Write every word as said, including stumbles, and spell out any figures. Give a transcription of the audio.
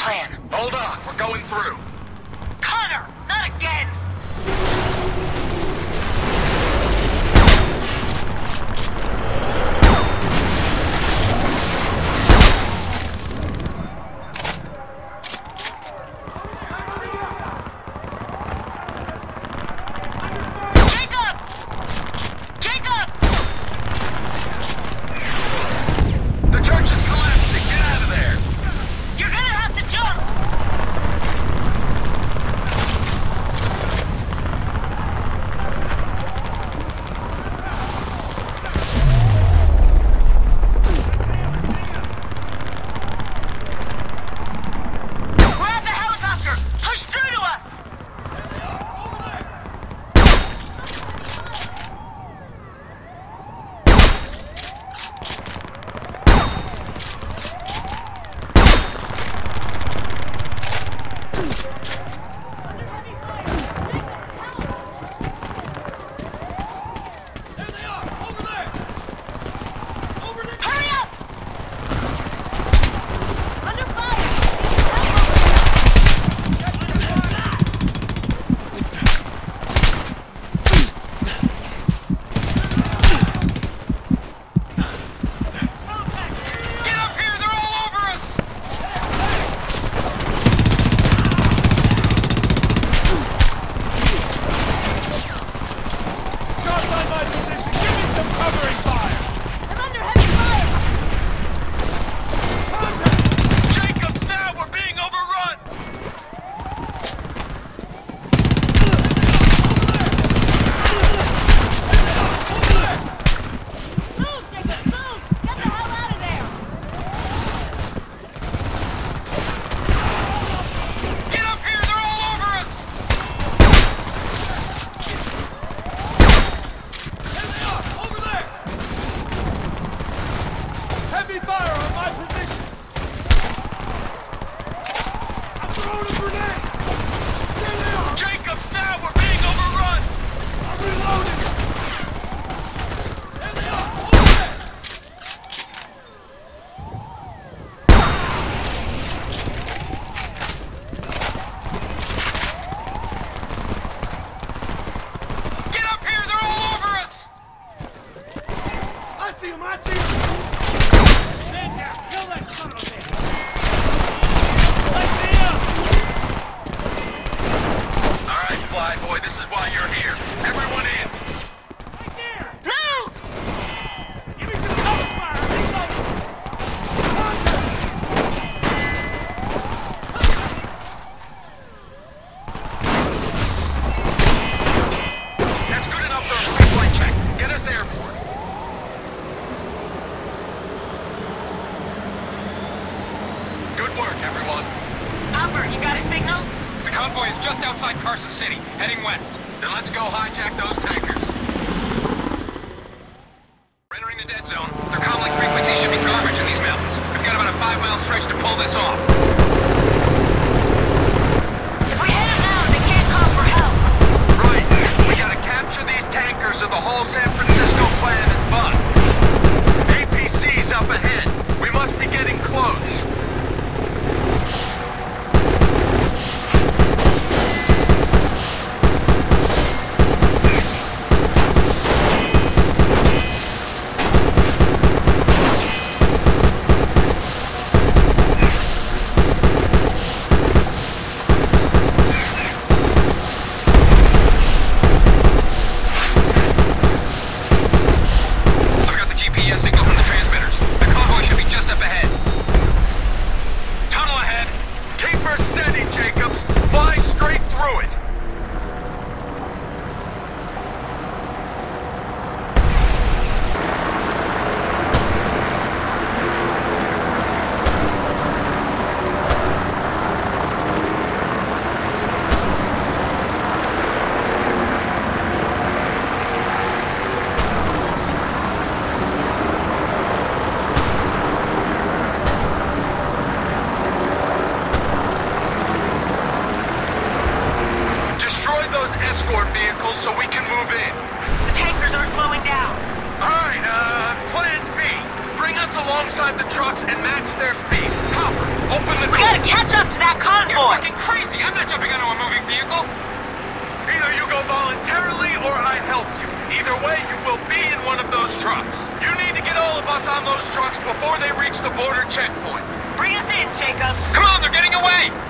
plan. Hold on, we're going through. Connor! Not again! Convoy is just outside Carson City, heading west. Then let's go hijack those tankers. We're entering the dead zone. Their comlink frequency should be garbage in these mountains. We've got about a five-mile stretch to pull this off. If we head them now, they can't call for help. Right. We gotta capture these tankers or the whole San Francisco plan is buzzed. A P C's up ahead. We must be getting close. So we can move in. The tankers aren't slowing down. Alright, uh, plan B. Bring us alongside the trucks and match their speed. Copper. Open the We door. gotta catch up to that You're convoy! fucking crazy! I'm not jumping onto a moving vehicle! Either you go voluntarily or I help you. Either way, you will be in one of those trucks. You need to get all of us on those trucks before they reach the border checkpoint. Bring us in, Jacob! Come on, they're getting away!